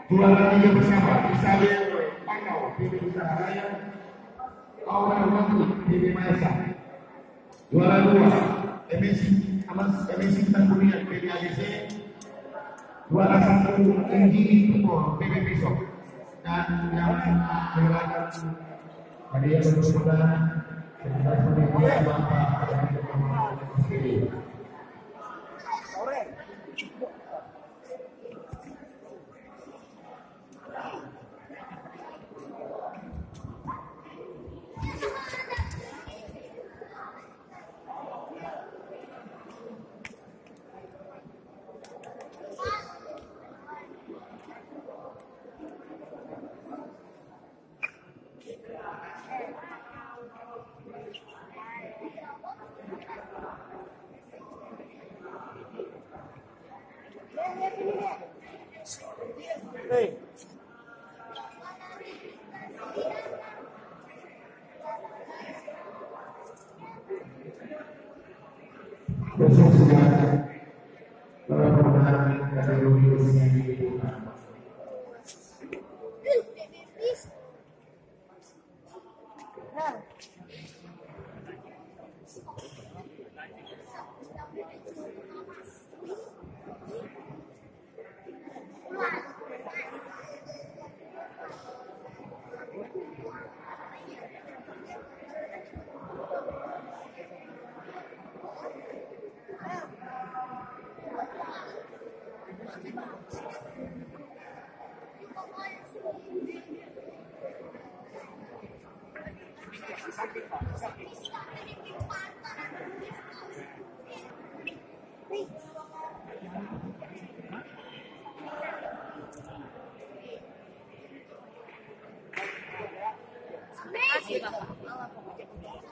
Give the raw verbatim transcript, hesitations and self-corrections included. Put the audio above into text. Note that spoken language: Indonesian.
Juara tiga bersama Isabel Pangau P B Usaha Raya, Aura Waktu P B Maesa. Juara dua M S Amas M S Tanggunian P B A D C. Juara satu Enjini Timur P B Besok. Dan yang menggerakkan hadiah berkemudahan sebelas menit Bapak dan Hey. besok sudah perubahan kategori usia dibuka. Terima kasih, Bapak.